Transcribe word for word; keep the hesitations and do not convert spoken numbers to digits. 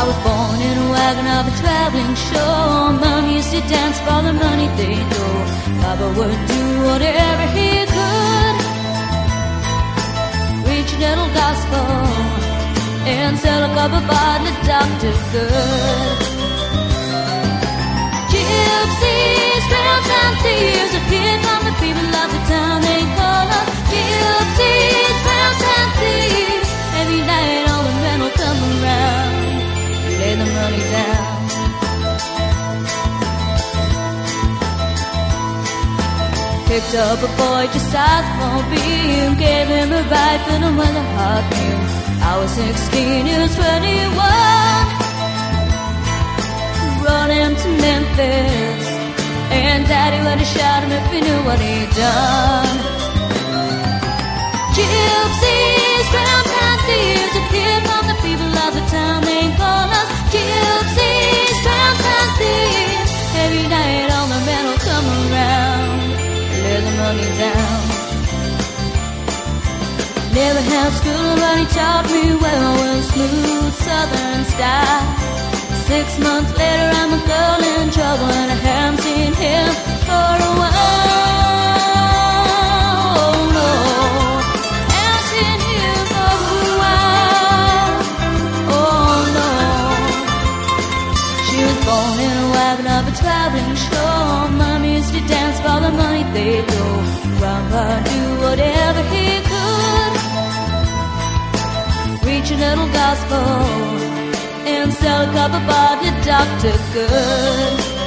I was born in a wagon of a traveling show. Mom used to dance for the money they drove. Papa would do whatever he could, preach a little gospel and sell a cup of bottle of Doctor Good. Gypsies, tramps and thieves appeared from the people of the town they call us. Gypsies, tramps and thieves, every night all the men will come around, lay the money down. Picked up a boy just south of Beam, gave him a ride, filled him with a hot meal. I was sixteen, he was twenty-one. Brought him to Memphis, and Daddy would have shot him if he knew what he'd done. Gypsies, tramps and thieves appeared from the people of the town they call us. Gypsies, tramps and thieves, every night all the men will come around, lay the money down. Never had school, but he taught me well with smooth southern style. Six months later, I'm a girl in trouble, and I haven't seen him for a while. Oh no, haven't seen him for a while. Oh no. She was born in a wagon of a traveling show. Mom used to dance for the money they drove. Grandpa do whatever he could, preach a little gospel and sell a cup of bottle of Doctor Good.